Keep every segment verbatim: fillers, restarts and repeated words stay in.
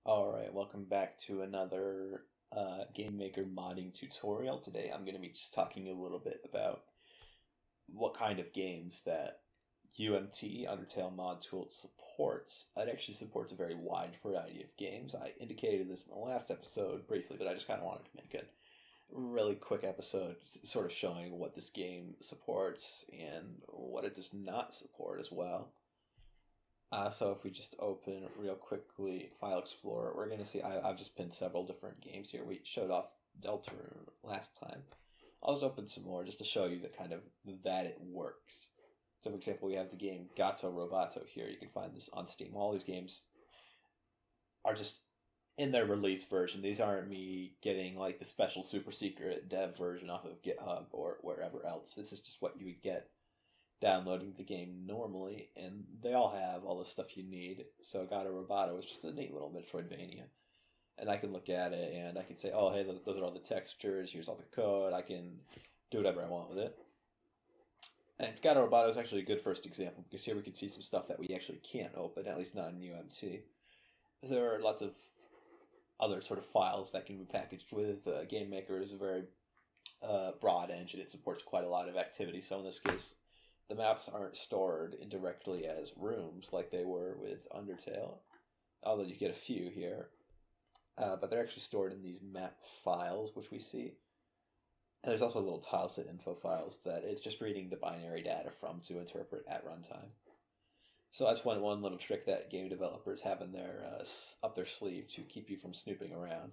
Alright, welcome back to another uh, GameMaker modding tutorial. Today I'm going to be just talking a little bit about what kind of games that U M T, Undertale Mod Tool, supports. It actually supports a very wide variety of games. I indicated this in the last episode briefly, but I just kind of wanted to make a really quick episode sort of showing what this game supports and what it does not support as well. Uh, so if we just open real quickly File Explorer, we're going to see I, I've just pinned several different games here. We showed off Deltarune last time. I'll just open some more just to show you that kind of that it works. So for example, we have the game Gato, Roboto here. You can find this on Steam. All these games are just in their release version. These aren't me getting like the special super secret dev version off of GitHub or wherever else. This is just what you would get downloading the game normally, and they all have all the stuff you need. So Gato Roboto is just a neat little Metroidvania, and I can look at it and I can say, oh hey, those, those are all the textures, here's all the code, I can do whatever I want with it. And Gato Roboto is actually a good first example, because here we can see some stuff that we actually can't open, at least not in U M T. There are lots of other sort of files that can be packaged with. Uh, GameMaker is a very uh, broad engine. It supports quite a lot of activity, so in this case the maps aren't stored indirectly as rooms like they were with Undertale, although you get a few here. Uh, but they're actually stored in these map files, which we see. And there's also little tileset info files that it's just reading the binary data from to interpret at runtime. So that's one, one little trick that game developers have in their, uh, up their sleeve to keep you from snooping around.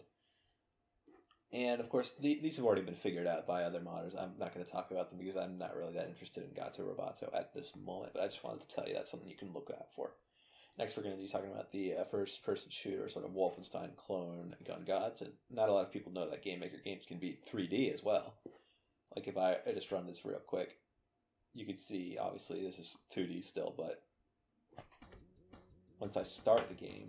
And of course, the, these have already been figured out by other modders. I'm not going to talk about them because I'm not really that interested in Gato Roboto at this moment, but I just wanted to tell you that's something you can look out for. Next, we're going to be talking about the uh, first-person shooter, sort of Wolfenstein clone Gun Gods, and not a lot of people know that GameMaker games can be three D as well. Like if I, I just run this real quick, you can see, obviously, this is two D still, but once I start the game,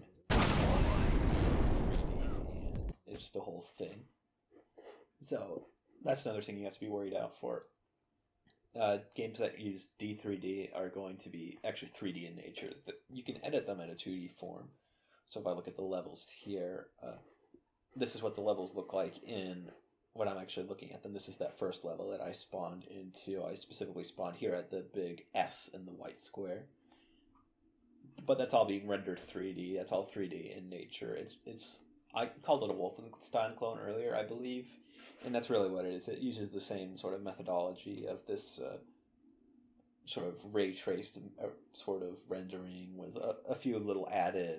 it's just a whole thing. So that's another thing you have to be worried out for. Uh, games that use D three D are going to be actually three D in nature. You can edit them in a two D form. So if I look at the levels here, uh, this is what the levels look like in when I'm actually looking at them. This is that first level that I spawned into. I specifically spawned here at the big S in the white square. But that's all being rendered three D. That's all three D in nature. It's it's I called it a Wolfenstein clone earlier, I believe. And that's really what it is. It uses the same sort of methodology of this uh, sort of ray traced uh, sort of rendering with a, a few little added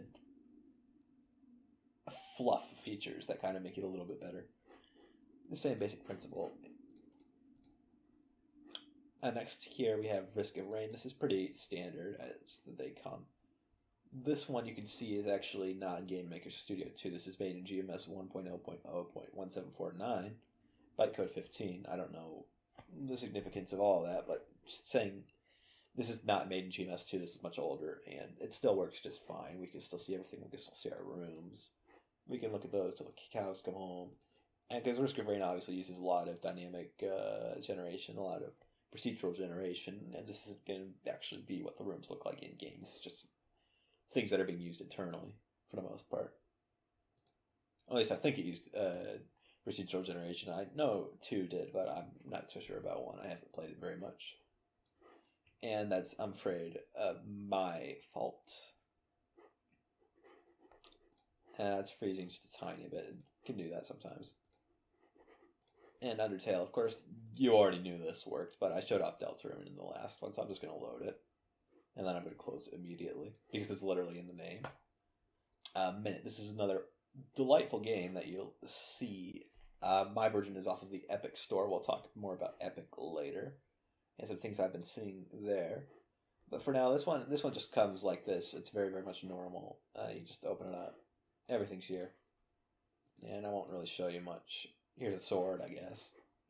fluff features that kind of make it a little bit better. The same basic principle. And next here we have Risk of Rain. This is pretty standard as they come. This one you can see is actually not in GameMaker Studio two. This is made in G M S one point oh point oh point one seven four nine. Bytecode fifteen. I don't know the significance of all that, but just saying this is not made in G M S two. This is much older, and it still works just fine. We can still see everything. We can still see our rooms. We can look at those till the cows come home. And because Risk of Rain obviously uses a lot of dynamic uh, generation, a lot of procedural generation, and this is going to actually be what the rooms look like in games. It's just things that are being used internally for the most part. At least I think it used uh, procedural generation. I know two did, but I'm not so sure about one. I haven't played it very much. And that's, I'm afraid, uh, my fault. Uh, it's freezing just a tiny bit. It can do that sometimes. And Undertale, of course, you already knew this worked, but I showed off Deltarune in the last one, so I'm just going to load it. And then I'm going to close it immediately, because it's literally in the name. Uh, Minit, this is another delightful game that you'll see. Uh, my version is off of the Epic Store. We'll talk more about Epic later, and some things I've been seeing there. But for now, this one this one just comes like this. It's very, very much normal. Uh, you just open it up. Everything's here. And I won't really show you much. Here's a sword, I guess.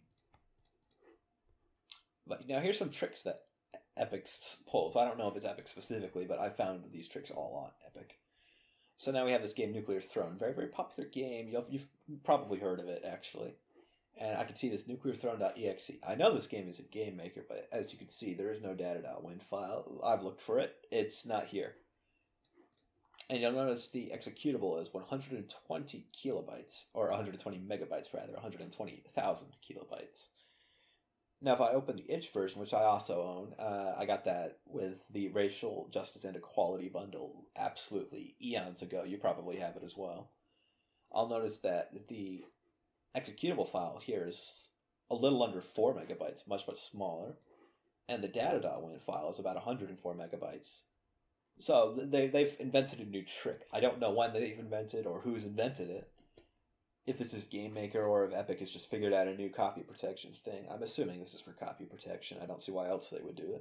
But now here's some tricks that Epic pulls. I don't know if it's Epic specifically, but I found these tricks all on Epic. So now we have this game, Nuclear Throne. Very, very popular game. You've, you've probably heard of it, actually. And I can see this nuclear throne dot E X E. I know this game is a GameMaker, but as you can see, there is no data dot win file. I've looked for it. It's not here. And you'll notice the executable is one hundred twenty kilobytes, or one hundred twenty megabytes rather, one hundred twenty thousand kilobytes. Now, if I open the itch version, which I also own, uh, I got that with the Racial Justice and Equality bundle absolutely eons ago. You probably have it as well. I'll notice that the executable file here is a little under four megabytes, much, much smaller. And the data dot win file is about one hundred four megabytes. So they, they've invented a new trick. I don't know when they've invented or who's invented it. If this is GameMaker or if Epic has just figured out a new copy protection thing. I'm assuming this is for copy protection. I don't see why else they would do it.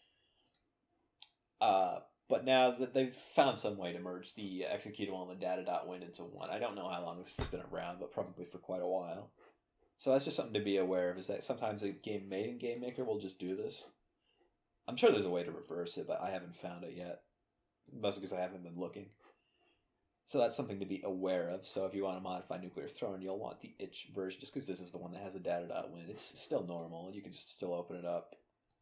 Uh, but now that they've found some way to merge the executable and the data dot win into one. I don't know how long this has been around, but probably for quite a while. So that's just something to be aware of, is that sometimes a game made in GameMaker will just do this. I'm sure there's a way to reverse it, but I haven't found it yet. Mostly because I haven't been looking. So that's something to be aware of. So if you want to modify Nuclear Throne, you'll want the itch version, just because this is the one that has a data dot win. It's still normal, and you can just still open it up.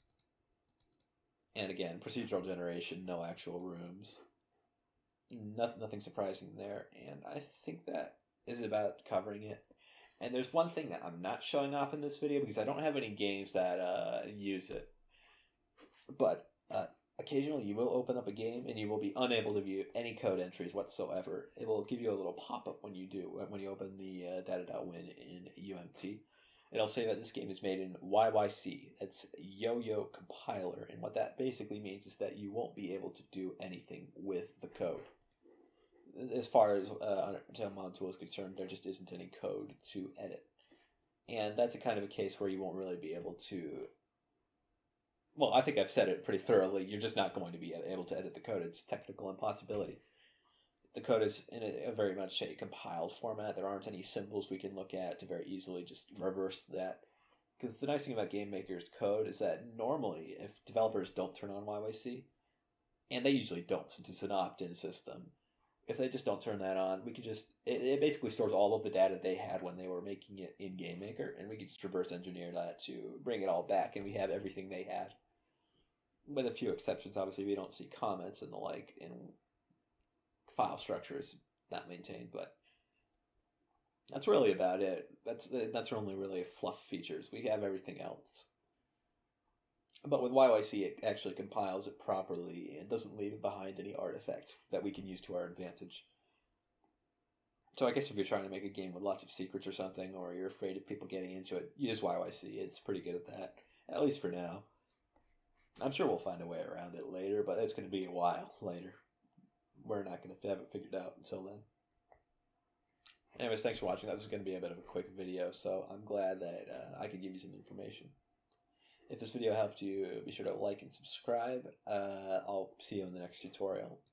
And again, procedural generation, no actual rooms. Nothing, nothing surprising there, and I think that is about covering it. And there's one thing that I'm not showing off in this video, because I don't have any games that uh, use it. But uh, occasionally you will open up a game and you will be unable to view any code entries whatsoever. It will give you a little pop-up when you do, when you open the uh, data dot win in U M T. It'll say that this game is made in Y Y C. It's YoYo compiler, and what that basically means is that you won't be able to do anything with the code. As far as uh, Undertale Module is concerned, there just isn't any code to edit. And that's a kind of a case where you won't really be able to... Well, I think I've said it pretty thoroughly. You're just not going to be able to edit the code. It's a technical impossibility. The code is in a, a very much a compiled format. There aren't any symbols we can look at to very easily just reverse that. Because the nice thing about GameMaker's code is that normally, if developers don't turn on Y Y C, and they usually don't since it's an opt-in system, if they just don't turn that on, we could just... It, it basically stores all of the data they had when they were making it in GameMaker, and we could just reverse engineer that to bring it all back, and we have everything they had. With a few exceptions, obviously, we don't see comments and the like, and file structure is not maintained, but that's really about it. That's that's only really fluff features. We have everything else. But with Y Y C, it actually compiles it properly and doesn't leave behind any artifacts that we can use to our advantage. So I guess if you're trying to make a game with lots of secrets or something, or you're afraid of people getting into it, use Y Y C. It's pretty good at that, at least for now. I'm sure we'll find a way around it later, but it's going to be a while later. We're not going to have it figured out until then. Anyways, thanks for watching. That was going to be a bit of a quick video, so I'm glad that uh, I could give you some information. If this video helped you, be sure to like and subscribe. Uh, I'll see you in the next tutorial.